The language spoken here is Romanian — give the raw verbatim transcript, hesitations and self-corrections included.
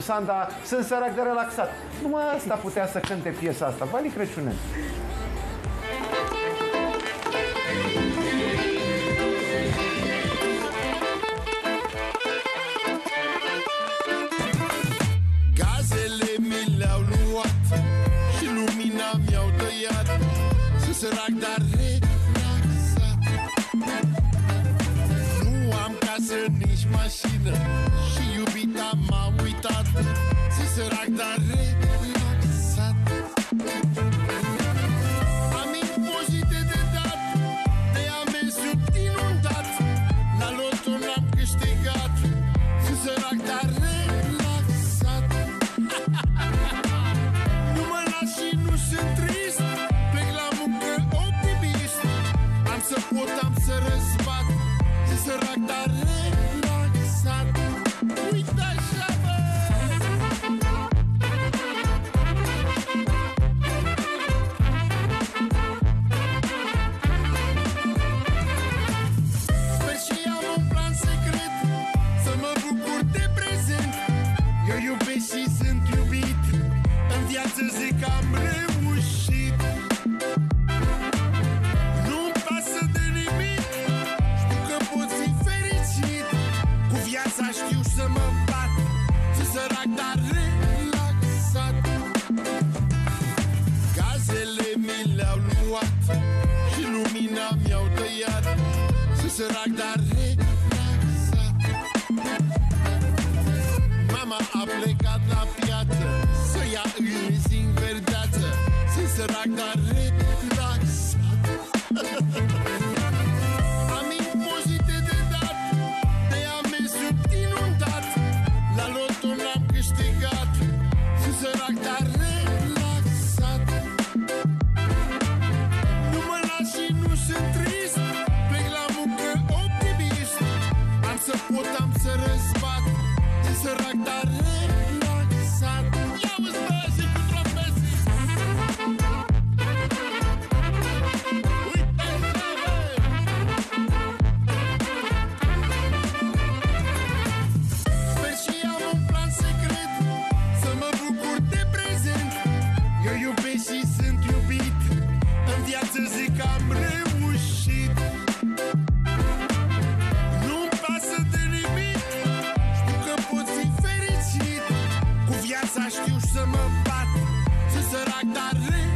Sanda, sunt sărac de relaxat. Numai asta putea să cânte piesa asta. Vali Crăciune. Gazele mi le-au luat și lumina mi-au tăiat. Sunt sărac, dar relaxat. Nu am casă, nici mașină și iubita m-a uitat. Sunt sărac, dar relaxat. Am impozite de dat, de amenzi sunt inundat. La loto n-am câștigat. Sunt sărac, dar relaxat. Nu mă las și nu sunt trist. Plec la muncă optimist. Am să pot, am să răzbat. Sunt sărac, dar relaxat. Uite așa, bă! Sper și am un plan secret să mă bucur de prezent. Eu iubesc și sunt iubit. În viață zic că am reușit. Nu-mi pasă de nimic. Știu că pot fi fericit. Cu viața știu să mă bat. Sunt sărac, dar relaxat. Gazele mi le-au luat și lumina mi-au tăiat. Sunt sărac, dar relaxat. Mama a plecat la piață să ia îți în verdeață. Sunt sărac, dar relaxat. Am impozite de dat, de amenzi sunt inundat. La loto n-am câștigat. Sunt sărac, dar relaxat. Nu mă las și nu sunt trist. Plec la muncă optimist. Am să pot, am să răzbat. Sunt sărac, dar relaxat. Ia-uzi, bă, și cu trompeții. Uite așa, bă! Sper și am un plan secret să mă bucur de prezent. Eu iubesc și sunt iubit. În viață zic că am reușit. Nu-mi pasă de nimic. Știu că pot fi fericit. Cu viața știu să mă bat. Sunt sărac, dar relaxat.